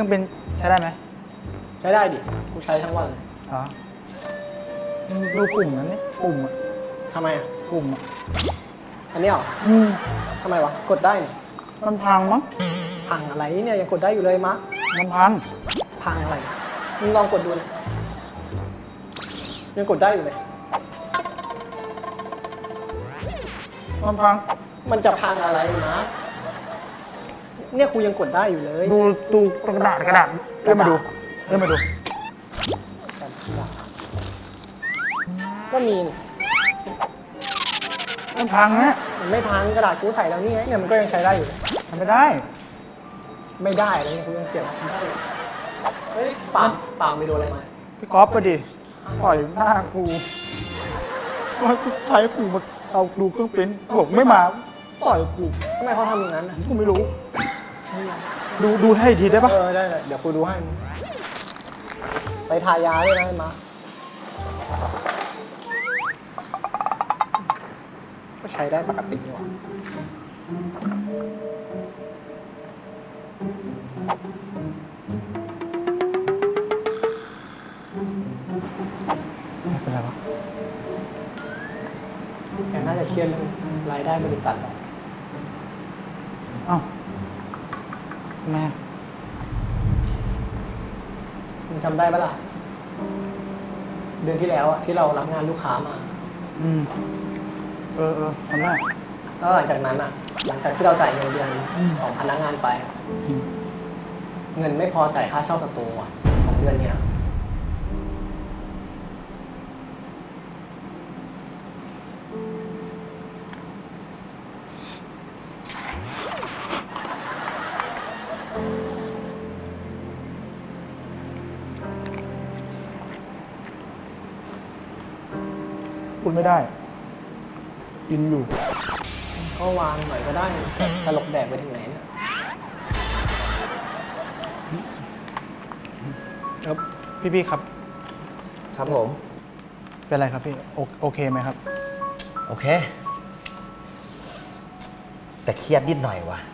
เป็นใช้ได้ไหมใช้ได้ดิกูใช้ทั้งวันเลยอ๋อดูปุ่มนั้นนี่ปุ่มอะทำไมอ่ะปุ่มอะอันนี้เหรอทำไมวะกดได้เนี่ยมันพังมั้งพังอะไรเนี่ยยังกดได้อยู่เลยมะมันพังอะไรมึงลองกดดูเลยยังกดได้อยู่เลยมันพังมันจะพังอะไรนะเนี่ยกูยังกดได้อยู่เลยดูกระดาษเลื่อนมาดูก็มีนี่มันพังนะมันไม่พังกระดาษกูใส่แล้วนี่ไงเนี่ยมันก็ยังใช้ได้อยู่ทำไม่ได้เลยกูยังเสียบได้อยู่เฮ้ยปากไปโดนอะไรมาพี่ก๊อฟไปดิต่อยหน้ากูว่ากูใช้กูมาเอาดูเครื่องปริ้นบอกไม่มาต่อยกูทำไมเขาทำอย่างนั้นกูไม่รู้ดูให้ทีได้ปะได้เดี๋ยวกูดูให้ไปทายาด้วยนะมาก็ใช้ได้ปกตินี่หว่าเป็นไรวะแกน่าจะเครียดเรื่องรายได้บริษัทหรออ้าวแม่มึงจำได้ปะล่ะเดือนที่แล้วอะที่เรารับงานลูกค้ามาทำได้แล้วหลังจากนั้นอะหลังจากที่เราจ่ายเงินเดือนของพนักงานไปเงินไม่พอจ่ายค่าเช่าสตูของเดือนเนี้ยพูดไม่ได้อินอยู่ก็วางหน่อยก็ได้ตลกแดกไปถึงไหนเนี่ยครับพี่ครับครับผมเป็นไรครับพี่โอเคไหมครับโอเคแต่เครียดนิดหน่อยวะ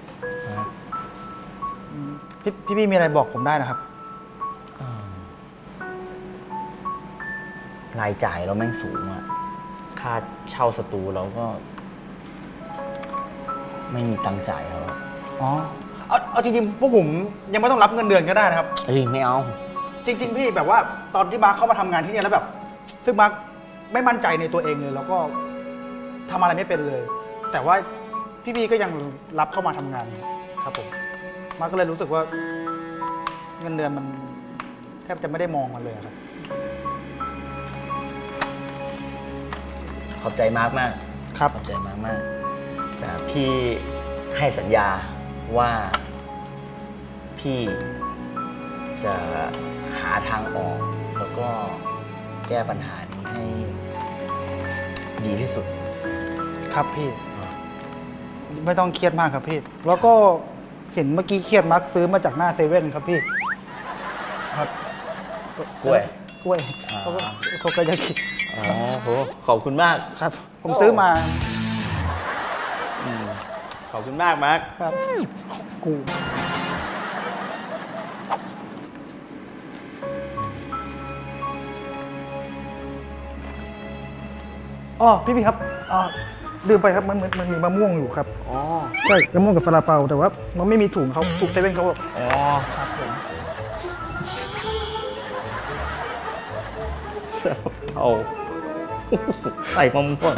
พี่มีอะไรบอกผมได้นะครับรายจ่ายเราแม่งสูงอะค่าเช่าสตูเราก็ไม่มีตังค์จ่ายเขาอ๋อเอาจริงๆพวกผมยังไม่ต้องรับเงินเดือนก็ได้นะครับไม่เอาจริงๆพี่แบบว่าตอนที่มาร์คเข้ามาทำงานที่นี่แล้วแบบซึ่งมาร์คไม่มั่นใจในตัวเองเลยแล้วก็ทำอะไรไม่เป็นเลย แต่ว่าพี่ก็ยังรับเข้ามาทำงานครับผมมาร์คก็เลยรู้สึกว่าเงินเดือนมันแทบจะไม่ได้มองมันเลยครับขอบใจมากครับขอบใจมากแต่พี่ให้สัญญาว่าพี่จะหาทางออกแล้วก็แก้ปัญหานี้ให้ดีที่สุดครับพี่ไม่ต้องเครียดมากครับพี่แล้วก็เห็นเมื่อกี้เครียดมักซื้อมาจากหน้าเซเว่นครับพี่ครับกล้วยเขาก็จะคิดโหขอบคุณมากครับผมซื้อมาขอบคุณมากมาร์คครับกูอ๋อพี่ครับลืมไปครับมันมีมะม่วงอยู่ครับใช่มะม่วงกับซาลาเปาแต่ว่ามันไม่มีถุงเขาถูกเซเว่นเขาบอกครับผมเอาใส่มะม่วง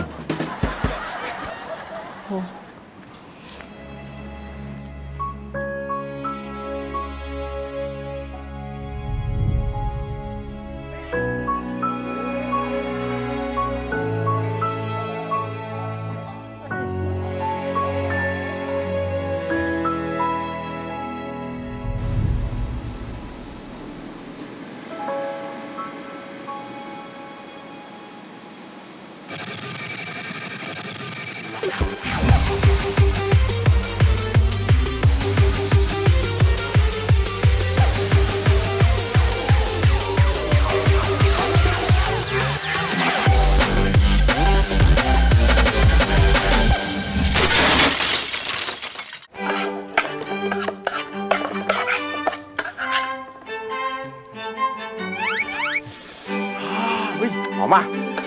หอมป่ะ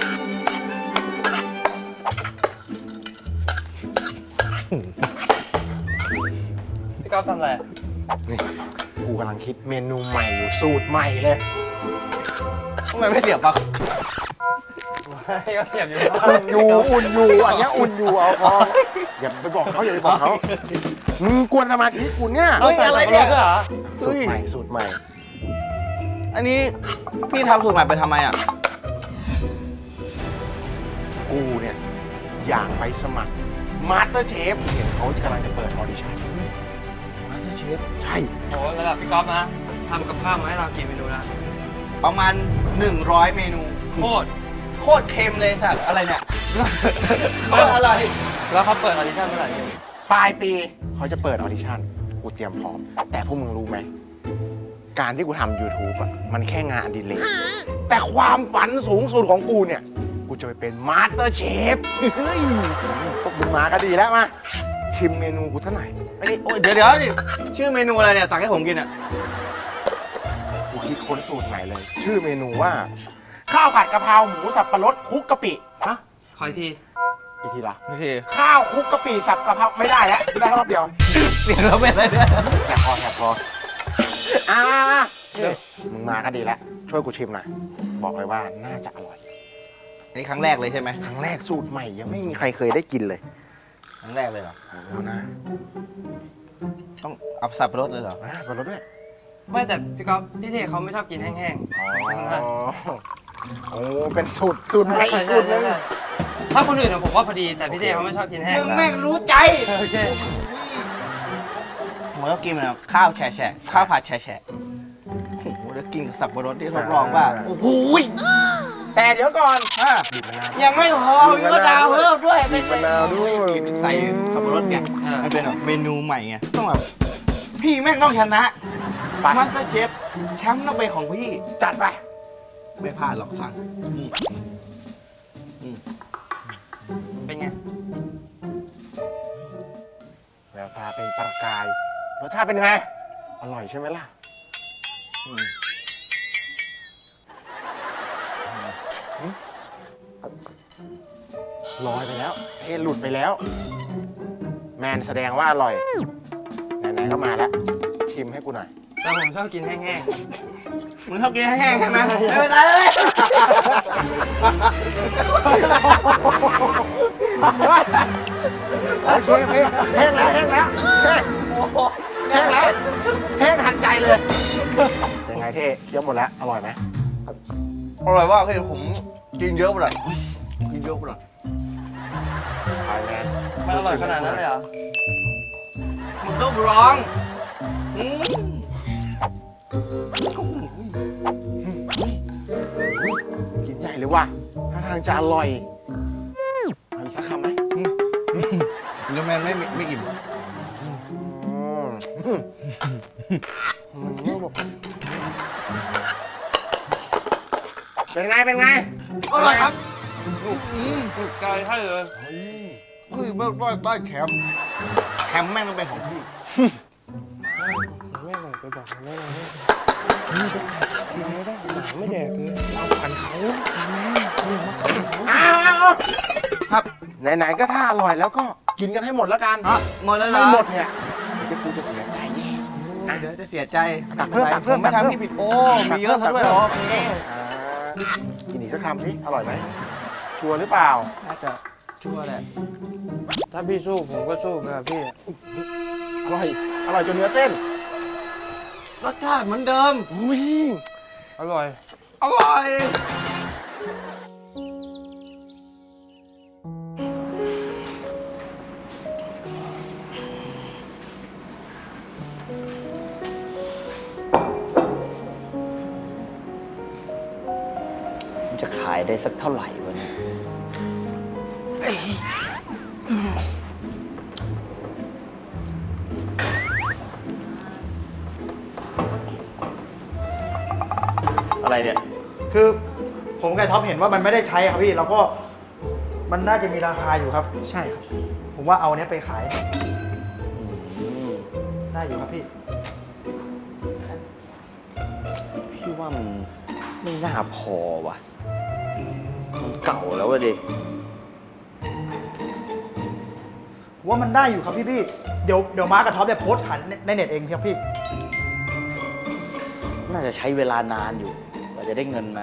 พี่ก๊อฟทำอะไรนี่กูกำลังคิดเมนูใหม่อยู่สูตรใหม่เลยทำไมไม่เสียบปลั๊กให้ก็เสียบอยู่อุ่นอยู่อันนี้อุ่นอยู่เอาพออย่าไปบอกเขาอย่าไปบอกเขามึงกวนสมาธิกูเนี่ยเราใส่อะไรเนี่ยเหรอสูตรใหม่สูตรใหม่อันนี้พี่ทำสูตรใหม่ไปทำไมอ่ะกูเนี่ยอยากไปสมัครมาสเตอร์เชฟเห็นเขากำลังจะเปิดออดิชั่นมาสเตอร์เชฟใช่โหระดับพี่ก๊อฟนะทำกับข้าวมาให้เรากี่เมนูนะประมาณ 100 เมนูโคตรโคตรเค็มเลยสัตว์อะไรเนี่ย โคตรอร่อยแล้วเขาเปิดออดิชั่นเมื่อไหร่เนี่ยปลายปีเขาจะเปิดออดิชั่นกูเตรียมพร้อมแต่พวกมึงรู้ไหมการที่กูทำ YouTube อ่ะมันแค่งานอดิเรกแต่ความฝันสูงสุดของกูเนี่ยกูจะไปเป็นมาสเตอร์เชฟเฮ้ยพวกมึงมาก็ดีแล้วมาชิมเมนูกูซะหน่อยอันนี้โอ้ยเดี๋ยวดิชื่อเมนูอะไรเนี่ยตักให้ผมกินอ่ะกูคิดค้นสูตรใหม่เลย ชื่อเมนูว่า ข้าวผัดกะเพราหมูสับปะรดคลุกกะปิฮะขออีกทีอีกทีละโอเคข้าวคลุกกะปิสับกะเพราไม่ได้แล้วได้รอบเดียวเปลี่ยนแล้วเป็นอะไรเนี่ยแต่พอนี่มึงมาก็ดีแล้วช่วยกูชิมหน่อยบอกเลยว่าน่าจะอร่อยอันนี้ครั้งแรกเลยใช่ไหมครั้งแรกสูตรใหม่ยังไม่มีใครเคยได้กินเลยครั้งแรกเลยเหรอเอานะต้องเอาสับปะรดเลยเหรอปะรดด้วยไม่แต่พี่ก๊อฟพี่เทเขาไม่ชอบกินแห้งอ๋อโอ้เป็นสูตรใหม่อีกสูตรหนึงถ้าคนอื่นอะผมว่าพอดีแต่พี่เทเขาไม่ชอบกินแห้งมึงแม่งรู้ใจโอเคผมก็กินแบบข้าวแฉะข้าวผัดแฉะโอ้โหแล้วกินกับสับปะรดที่ทดลองว่าโอ้โหแต่เดี๋ยวก่อนบีบมะนาวยังไม่พอมีมะนาวเพิ่มด้วยบีบมะนาวด้วยใส่สับปะรดไงมันเป็นแบบเมนูใหม่ไงต้องแบบพี่แม่งต้องชนะมาสเตอร์เชฟแชมป์ต้องเป็นของพี่จัดไปไม่พลาดหรอกสั่งเป็นไงแววตาเป็นประกายรสชาติเป็นไง อร่อยใช่ไหมล่ะลอยไปแล้วเทหลุดไปแล้ว แมนแสดงว่าอร่อยไหนๆก็มาแล้ว ชิมให้กูหน่อยแต่ผมชอบกินแห้งมึงชอบกินแห้งๆใช่ไหมไม่เป็นไรเลยโอเคแห้งแล้วแห้งแล้วแห้งแล้วแห้งทันใจเลยเป็นไงเท่เคี้ยวหมดแล้ว อร่อยไหมอร่อยมากเลยผมกินเยอะไปหน่อยกินเยอะไปหน่อยไปแมนๆมันอร่อยขนาดนั้นเลยเหรอมึงต้องร้องอืมกินใหญ่เลยว่ะถ้าทางจะอร่อยเอาอีกสักคำไหมเดี๋ยวแมนไม่อิ่มเป็นไง เป็นไงอร่อยครับไกลใช่เลยคือเมื่อได้แคมแม่งต้องเป็นของพี่ไม่อร่อยไปบอกแม่เลยกินไม่ได้หมาไม่แดกเลยเราปั่นเขาอ้าวครับ ไหนๆก็ถ้าอร่อยแล้วก็กินกันให้หมดแล้วกันหมดแล้วเหรอไม่หมดเนี่ยเดี๋ยวกูจะเสียใจแย่เดี๋ยวจะเสียใจตักเพิ่มตักเพิ่มผมไม่ทำพี่ผิดโอ้มีเยอะซะด้วยเหรอกินอีกสักคำสิอร่อยไหมชัวร์หรือเปล่าน่าจะชั่วแหละถ้าพี่สู้ผมก็สู้กับพี่อร่อย อร่อยจนเนื้อเต้นรสชาติเหมือนเดิมอุ้ยอร่อยอร่อยมันจะขายได้สักเท่าไหร่วะเนี่ยอะไรเนี่ยคือผมกับท็อปเห็นว่ามันไม่ได้ใช้ครับพี่แล้วก็มันน่าจะมีราคาอยู่ครับ ใช่ครับ ผมว่าเอาเนี้ยไปขายได้อยู่ครับพี่พี่ว่ามันไม่น่าพอว่ะมันเก่าแล้วอะดิว่ามันได้อยู่ครับพี่เดี๋ยวมาร์คกับท็อปเนี่ยโพสต์ขายในเน็ตเองครับพี่น่าจะใช้เวลานานอยู่กว่าจะได้เงินมา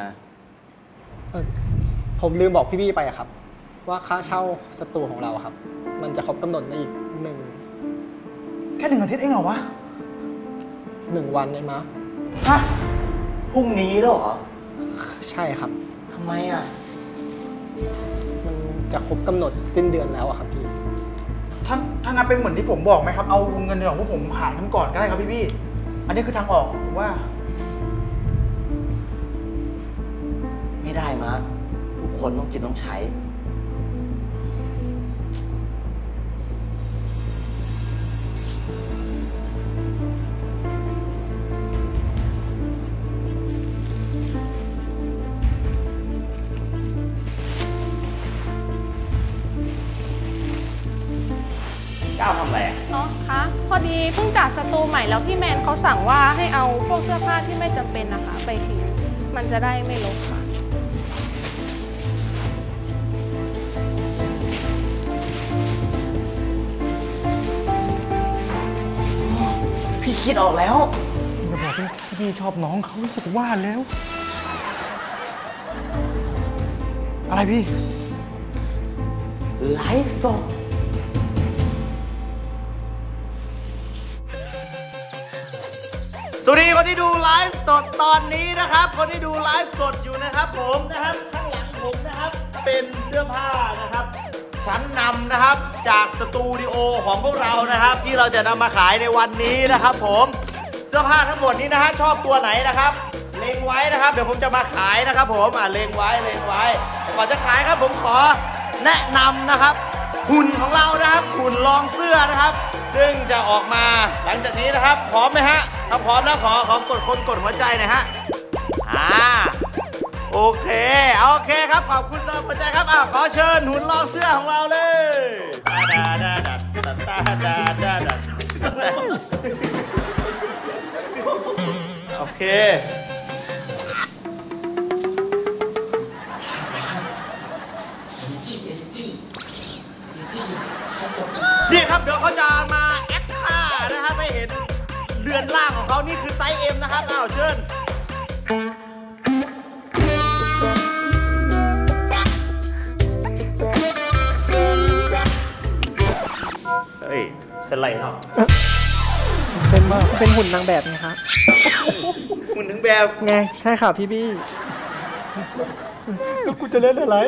ผมลืมบอกพี่ๆไปอะครับ ว่าค่าเช่าสตูของเราอะครับ มันจะครบกำหนดในอีกแค่1 อาทิตย์เองเหรอวะ 1 วันได้มั้ยฮะพรุ่งนี้แล้วเหรอใช่ครับทำไมอ่ะมันจะครบกำหนดสิ้นเดือนแล้วอะครับพี่ถ้างานเป็นเหมือนที่ผมบอกไหมครับ เอาเงินเดือนของพวกผมหารกันก่อนก็ได้ครับพี่อันนี้คือทางออกผมว่าไม่ได้มาร์คทุกคนต้องกินต้องใช้ ก้าวทำอะไรอ่ะเนาะคะพอดีเพิ่งจัดสตูใหม่แล้วพี่แมนเขาสั่งว่าให้เอาพวกเสื้อผ้าที่ไม่จำเป็นนะคะไปทิ้งมันจะได้ไม่รกค่ะพี่คิดออกแล้วอย่าบอกพี่ชอบน้องเขาสุดว่าแล้ว อะไรพี่ไลฟ์สด สวัสดีคนที่ดูไลฟ์สดตอนนี้นะครับ คนที่ดูไลฟ์สดอยู่นะครับผมนะครับข้างหลังผมนะครับเป็นเสื้อผ้านะครับชั้นนำนะครับจากสตูดิโอของพวกเรานะครับ ที่เราจะนำมาขายในวันนี้นะครับผมเสื้อผ้าทั้งหมดนี้นะฮะชอบตัวไหนนะครับเล็งไว้นะครับเดี๋ยวผมจะมาขายนะครับผมเล็งไว้แต่ก่อนจะขายครับผมขอแนะนำนะครับหุ่นของเรานะครับหุ่นลองเสื้อนะครับซึ่งจะออกมาหลังจากนี้นะครับพร้อมไหมฮะถ้าพร้อมแล้วขอกดกดหัวใจหน่อยฮะโอเคครับขอบคุณสำหรับหัวใจครับขอเชิญหุ่นลองเสื้อของเราเลยโอเคนี่ครับเดี๋ยวเขาจะมาแอคท่านะครับให้เห็นเรือนร่างของเขานี่คือไซส์ M นะครับเชิญเฮ้ยเป็นไรครับเป็นหุ่นนางแบบไงครับหุ่นทั้งแบบไงใช่ค่ะพี่บี้กูจะเล่นอะไร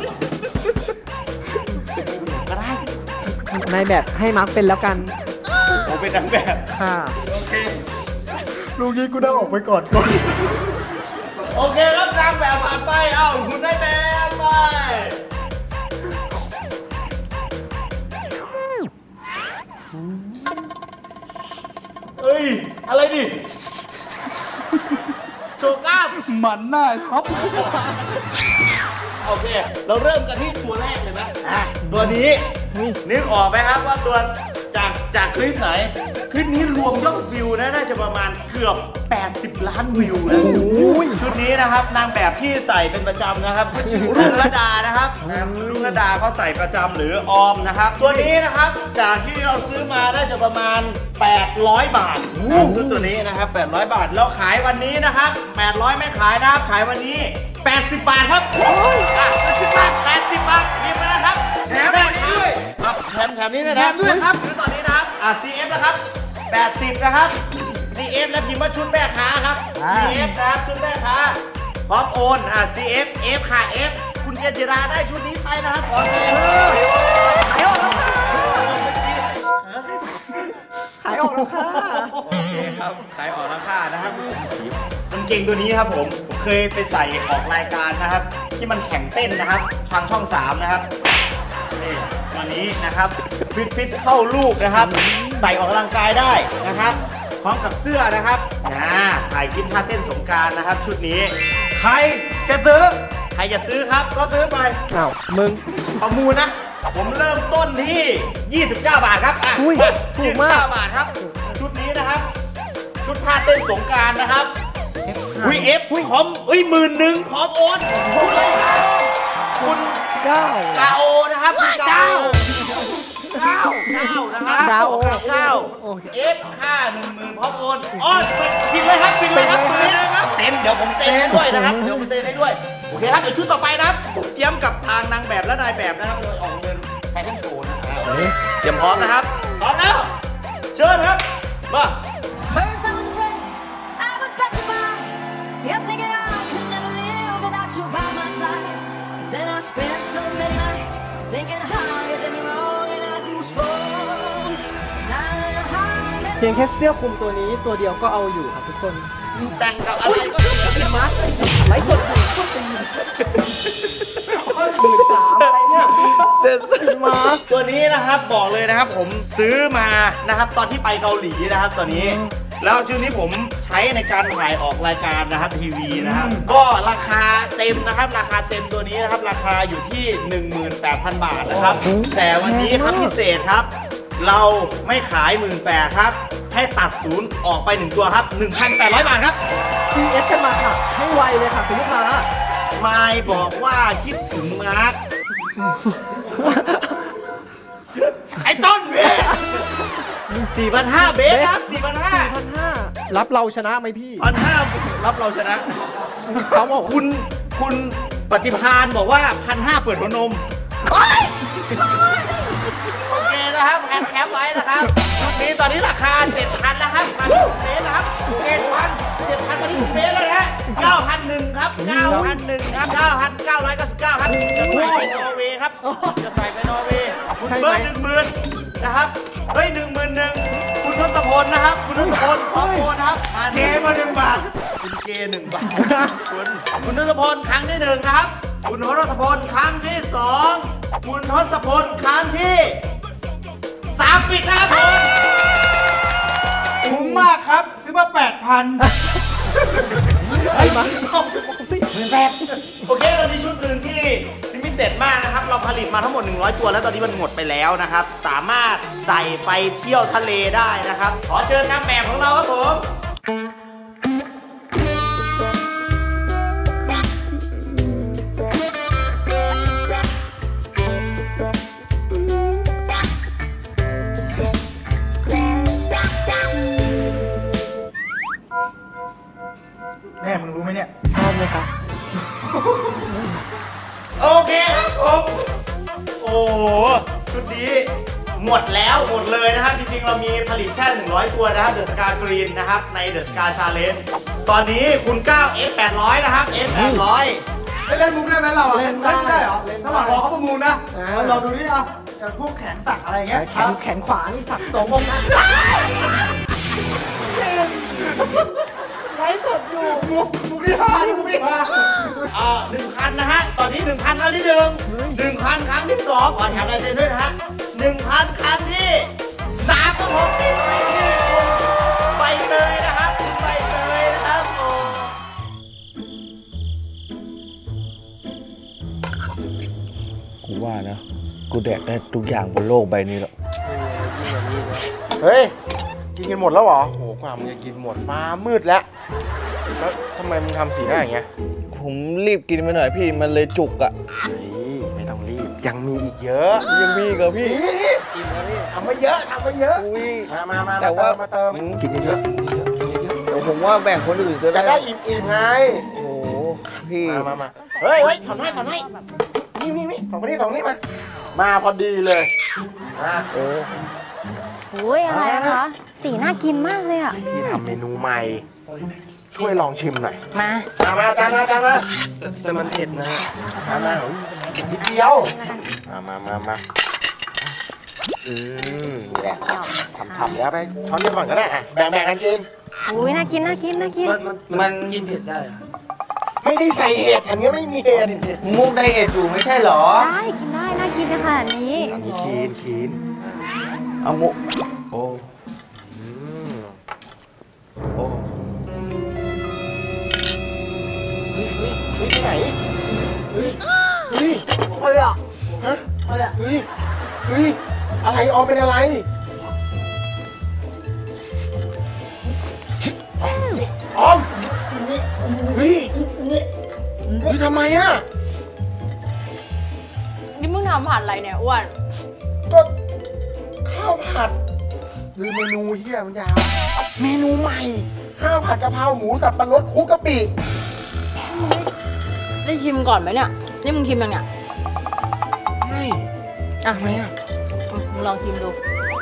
ก็ได้นายแบบให้มาร์คเป็นแล้วกันผมเป็นนางแบบค่ะโอเคลูกนี้กูได้ออกไปก่อนโอเคครับนางแบบผ่านไปคุณได้แบบไปเฮ้ยอะไรดิโชว์กล้ามหมันหน้าท็อปโอเค เราเริ่มกันที่ตัวแรกเลยไหมตัวนี้นึกออกไหมครับว่าตัวจากคลิปไหน คลิปนี้รวมยอดวิวนะน่าจะประมาณเกือบ80 ล้านวิวนะชุดนี้นะครับนางแบบที่ใส่เป็นประจำนะครับก็ชื่อรุ่งระดานะครับรุ่งระดาเขาใส่ประจำหรือออมนะครับตัวนี้นะครับจากที่เราซื้อมาน่าจะประมาณ800 บาทชุดตัวนี้นะครับ800 บาทเราขายวันนี้นะครับ800ไม่ขายนะครับขายวันนี้80 บาทครับ80 บาท80 บาทรีบมานะครับแถมนี้ด้วยแถมนี้นะแถมด้วยครับคือตอนนี้นะครับCF นะครับ80นะครับ CF และพิมพ์ว่าชุดแม่ค้าครับ CF นะครับชุดแม่ค้าพร้อมโอนCF F ค่ะ F คุณเจจิราได้ชุดนี้ไปนะครับขอขายออกแล้วค่ะโอเคครับขายออกแล้วค่ะนะครับกางเกงตัวนี้ครับผมเคยไปใส่ออกรายการนะครับที่มันแข่งเต้นนะครับทางช่อง 3 นะครับนี่ตัวนี้นะครับฟิตเข้าลูกนะครับใส่ออกกำลังกายได้นะครับพร้อมกับเสื้อนะครับถ่ายคลิปท่าเต้นสงกรานต์นะครับชุดนี้ใครจะซื้อใครจะซื้อครับก็ซื้อไปมึงประมูลนะผมเริ่มต้นที่29 บาทครับถูกมากบาทครับชุดนี้นะครับชุดท่าเต้นสงกรานต์นะครับF พร้อม11,000พร้อมโอนคุณเก้ากาโอนะครับคุณเก้านะครับกาโอเก้า F ค่า10,000พร้อมโอนอ๋อปิดเลยครับปิดเลยครับปิดเลยครับเต็มเดี๋ยวผมเต็มให้ด้วยนะครับเดี๋ยวผมเต็มให้ด้วยโอเคครับเดี๋ยวชุดต่อไปนะครับเตรียมกับทางนางแบบและนายแบบนะครับโดยออกเงินแทนที่โชว์นะครับเตรียมพร้อมนะครับพร้อมแล้วเชิญครับมา First I was afraid, I was petrified. Kept thinking I could never live without you by my side. Then I spent so many nights thinking how you did me wrong, and I grew strong. And I learned how to เพียงแค่เสื้อคลุมตัวนี้ตัวเดียวก็เอาอยู่ครับทุกคนแต่งกับอะไรก็ได้มาไลฟ์สดก็ตี13,000อะไรเนี่ยเซ็นมาตัวนี้นะครับบอกเลยนะครับผมซื้อมานะครับตอนที่ไปเกาหลีนะครับตัวนี้แล้วชุดนี้ผมใช้ในการถ่ายออกรายการนะครับทีวีนะครับก็ราคาเต็มนะครับราคาเต็มตัวนี้นะครับราคาอยู่ที่ 18,000 บาทนะครับแต่วันนี้ครับพิเศษครับ เราไม่ขาย 18,000 ครับให้ตัดศูนย์ออกไป1ตัวครับ 1,800 บาทครับ CS กันมาค่ะให้ไวเลยค่ะคุณลูกค้ามายบอกว่าคิดถึงมาร์ค ไอ้ต้นเบส4,500เบสครับ4,500 รับเราชนะไหมพี่ 1,500รับเราชนะเขาบอกคุณปฏิภาณบอกว่า 1,500 เปิดหัวนมโอเคนะครับแคปไว้นะครับชุดนี้ตอนนี้ราคา 7,000 นะครับ1,000 เบสนะครับ 7,000 มาที่เบสแล้วนะฮะ 9,100 ครับ 9,100 ครับ 9,999 ครับจะใส่ไปนอร์เวย์ครับจะใส่ไปนอร์เวย์คุณเบิร์ด 10,000 นะครับเฮ้ย 11,000 คุณทศพลนะครับคุณทศพลขอโอนครับเกมา1 บาทคุณเก1 บาทคุณทศพลครั้งที่ 1 ครับคุณทศพลครั้งที่ 2 คุณทศพลครั้งที่ 3 ปิดนะครับผมคุ้มมากครับซื้อมา 8,000 ไอ้มาโอเคเรามีชุดอื่นที่ลิมิเต็ดมากนะครับเราผลิตมาทั้งหมด100 ตัวแล้วตอนนี้มันหมดไปแล้วนะครับสามารถใส่ไปเที่ยวทะเลได้นะครับขอเชิญนางแบบของเราครับผมแม่มึงรู้ไหมเนี่ยชอบไหมครับโอเคครับผมโอ้ชุดนี้หมดแล้วหมดเลยนะครับจริงๆเรามีผลิตแค่100 ตัวนะครับเดอะสกากรีนนะครับในเดอะสกาชาเลนจ์ตอนนี้คุณ9 F800 นะครับ F800 เล่นมุกได้ไหมเราอะเล่นได้เหรอระหว่างรอเขาประมูลนะเราดูนี่อ่ะอย่างพวกแขนสักอะไรเงี้ยแขนขวานี่สักสององค์นะไลฟ์สดอยู่มุกนี่ฮามุกนี่ฮา 1,000 นะฮะ ตอนนี้ 1,000 ครั้งที่ 1 1,000 ครั้งที่ 2 ขอแถมลายเซ็นด้วยนะฮะ 1,000 ครั้งที่3ครับผมไปที่คุณใบเตยนะครับคุณใบเตยนะครับโอ้กูว่านะ กูแดกได้ทุกอย่างบนโลกใบนี้แล้ว เฮ้ย กินกันหมดแล้วเหรอโหกว่ามึงจะกินหมดฟ้ามืดแล้ว แล้วทำไมมึงทำสีหน้าอย่างเงี้ยผมรีบกินไปหน่อยพี่มันเลยจุกอะเฮ้ย ไม่ต้องรีบ ยังมีอีกเยอะยังมีกับพี่กินนะพี่ทำมาเยอะทำมาเยอะอุ้ยมาแต่ว่ามาเติมกินเยอะเดี๋ยวผมว่าแบ่งคนอื่นก็ๆจะได้ได้อิ่มๆไงโอ้โหพี่มาเฮ้ยถอนให้นี่สองคนนี้มา มาพอดีเลย มาโอ้โอ้ยอะไรอะคะ สีน่ากินมากเลยอะพี่ทำเมนูใหม่ ช่วยลองชิมหน่อยมาจานมาแต่มันเผ็ดนะฮะจานมาเฮ้ยนิดเดียวมานี่แหละทำแล้วไปช้อนเดียวก่อนก็ได้อะแบ่งกันกินโอ้ยน่ากิน น่ากิน น่ากินมันกินเผ็ดได้อะไม่ได้ใส่เห็ดอันนี้ไม่มีเห็ดมุกไดเอทอยู่ไม่ใช่เหรอได้ กินได้ น่ากินขนาดนี้อันนี้คีนเอามุกโอ้ โอ้เฮ้ยที่ไหนเฮ้ยอะไรอ่ะฮะอะไรเฮ้ยอะไรออมเป็นอะไรออมเฮ้ยทำไมอ่ะทำผัดอะไรเนี่ยอ้วนก็ข้าวผัดหรือเมนูเฮียมันยาวเมนูใหม่ ข้าวผัดกะเพราหมูสับปะรดคลุกกะปิได้ชิมก่อนไหมเนี่ย นี่มึงชิมยังเนี่ยไม่อ่ะทำไมอ่ะมึงลองชิมดู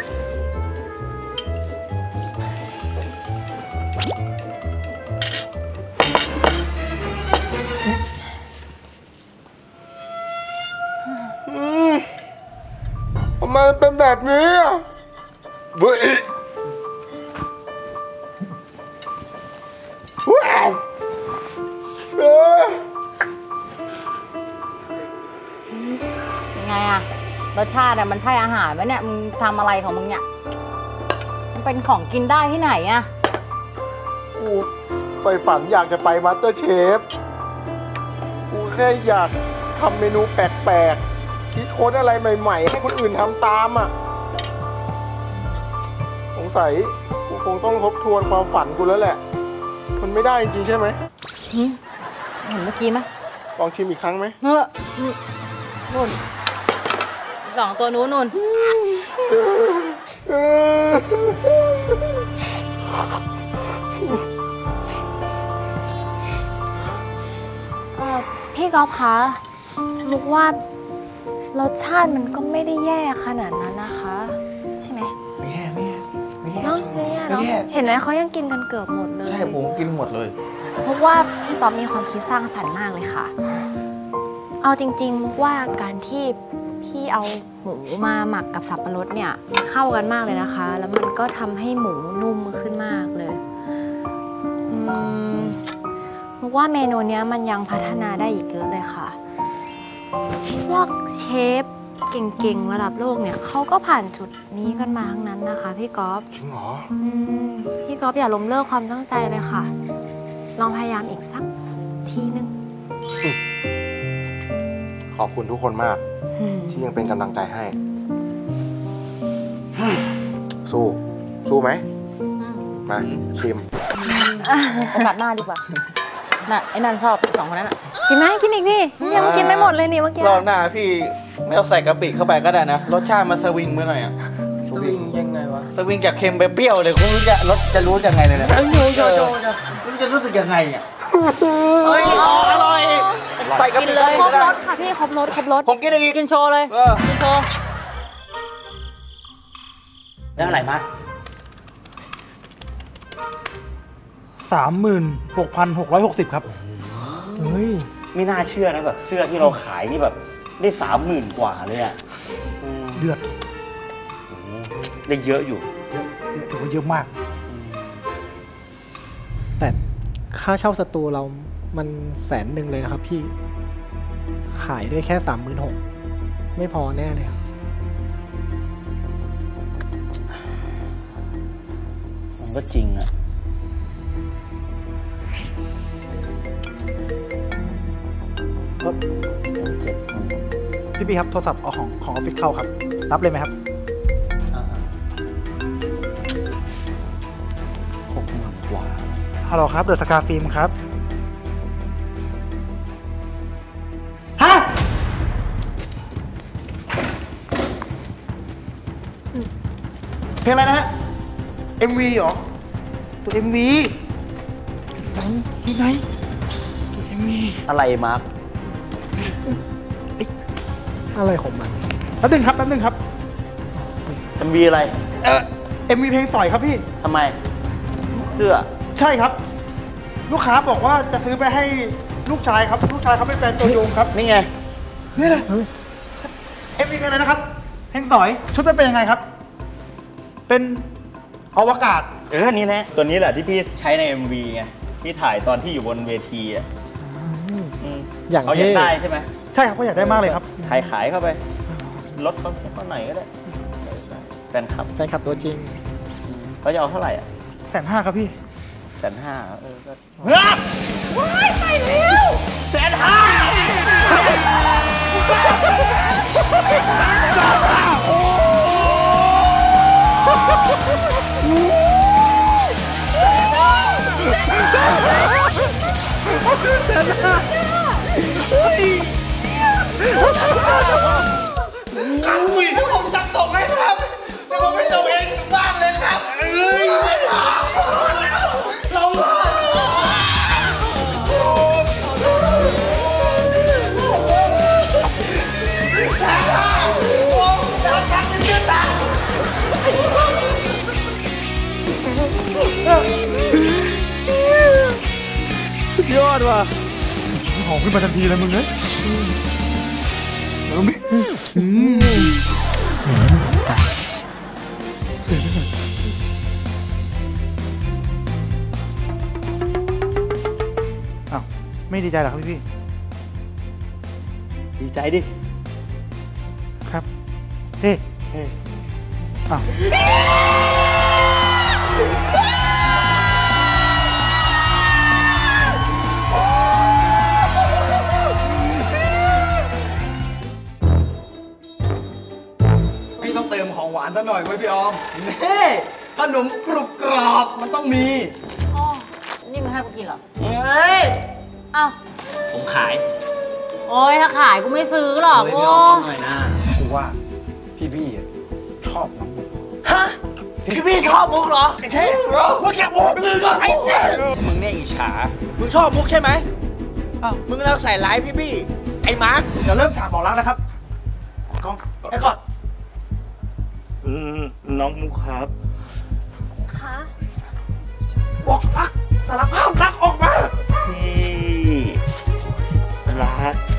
ทำไมเป็นแบบนี้อ่ะเว้ยว้าวยังไงอะรสชาติอะมันใช่อาหารไหมเนี่ย มึงทำอะไรของมึงเนี่ย มันเป็นของกินได้ที่ไหนอะกูใฝ่ฝันอยากจะไปมาสเตอร์เชฟ กูแค่อยากทำเมนูแปลกๆคิดค้นอะไรใหม่ๆ ให้คนอื่นทำตามอ่ะ สงสัยกูคงต้องทบทวนความฝันกูแล้วแหละ มันไม่ได้จริงๆใช่ไหมเห็นเมื่อกี้ไหมลองชิมอีกครั้งไหมนู่น2 ตัวนู้นนู่นพี่ก๊อฟคะมุกว่ารสชาติมันก็ไม่ได้แย่ขนาดนั้นนะคะ ใช่ไหมไม่แย่เนาะไม่แย่เนาะเห็นไหมเขายังกินกันเกือบหมดเลยใช่ผมกินหมดเลยมุกว่าพี่ก๊อฟมีความคิดสร้างสรรค์มากเลยค่ะ เอาจริงๆมุกว่าการที่พี่เอาหมูมาหมักกับสับปะรดเนี่ยเข้ากันมากเลยนะคะ แล้วมันก็ทำให้หมูนุ่มขึ้นมากเลยมุกว่าเมนูเนี้ยมันยังพัฒนาได้อีกเยอะเลยค่ะพวกเชฟเก่งๆระดับโลกเนี่ยเขาก็ผ่านจุดนี้กันมาทั้งนั้นนะคะพี่ก๊อฟจริงเหรอพี่ก๊อฟอย่าล้มเลิกความตั้งใจเลยค่ะ ลองพยายามอีกสักทีนึงขอบคุณทุกคนมาก ที่ยังเป็นกำลังใจให้ สู้ไหมมาชิมโอกาสหน้าดีกว่าน่ะไอ้นันชอบ2 คนนั้นอ่ะกินไหมกินอีกดิยังกินไม่หมดเลยนี่เมื่อกี้รอบหน้าพี่ไม่ต้องใส่กะปิเข้าไปก็ได้นะ รสชาติมันสวิงเมื่อหน่อยอ่ะสวิงยังไงวะสวิงจากเค็มไปเปรี้ยวเลยคุณรู้จะรสจะรู้ยังไงเลยเนี่ยคุณจะรู้สึกยังไงอ่ะเฮ้ยอร่อยใส่กะปิกินเลยครบรสค่ะพี่ครบรสผมกินอีกกินโชว์เลยกินโชว์แล้วอะไรมา 36,660 ครับเฮ้ยไม่น่าเชื่อนะแบบเสื้อที่เราขายนี่แบบได้30,000 กว่าเลยอ่ะเดือดได้เยอะอยู่ถือว่าเยอะมากแต่ค่าเช่าสตูเรามัน100,000เลยนะครับพี่ ขายได้แค่36,000ไม่พอแน่เลยครับมันก็จริงอ่ะพี่ครับโทรศัพท์เอาของออฟฟิศเข้าครับ รับเลยไหมครับ 60,000 กว่าฮัลโหลครับเดอะสกาฟิล์มครับ ฮะ เพลงอะไรนะฮะ MV เหรอตัว MV ไหนตัว MV อะไรมาร์คอะไรของมันแป๊บนึงครับมันมีอะไร MV เพลงสอยครับพี่ทำไม เสื้อใช่ครับ ลูกค้าบอกว่าจะซื้อไปให้ลูกชายครับ ลูกชายเขาเป็นแฟนตัวยงครับนี่ไงนี่เลยMV เพลงอะไรนะครับ เพลงสอย ชุดมันเป็นยังไงครับ เป็นอวกาศนี่แหละตัวนี้แหละที่พี่ใช้ใน MV ไงที่ถ่ายตอนที่อยู่บนเวทีอ่ะอย่างเขาอยากได้ใช่ไหมใช่ครับก็อยากได้มากเลยครับขายเข้าไปลดเขาหน่อยก็ได้แฟนคลับตัวจริงเขาจะเอาเท่าไหร่อ่ะ 150,000ครับพี่ 150,000ก็ว้ายไปแล้วยอดว่ะหอมขึ้นมาทันทีเลยมึงเอ้ยแล้วไม่อ้าวไม่ดีใจเหรอครับพี่ดีใจดิครับ เฮ้อ้าวพี่ต้องเติมของหวานซะหน่อยไว้พี่ออมนี่ขนมกรุบกรอบมันต้องมีอ๋อ นี่มึงให้กูกินเหรอเฮ้ยเอ้าผมขายโอ้ยถ้าขายกูไม่ซื้อหรอกเลยโอ้พี่ออมหน่อยนะกูว่าพี่ชอบน้องมุกฮะ พี่ชอบมุกเหรอ ไอ้เท่ว่าแกบอกมือก่อนไอ้เท่มึงเนี่ยอิจฉามึงชอบมุกใช่ไหมอ้าวมึงแล้วใส่ร้ายพี่ไอ้มาร์คเดี๋ยวเริ่มฉากบอกรักนะครับกล้องไอ้ก่อนน้องมุกครับคะบอกรักสารภาพรักออกมาพี่รัก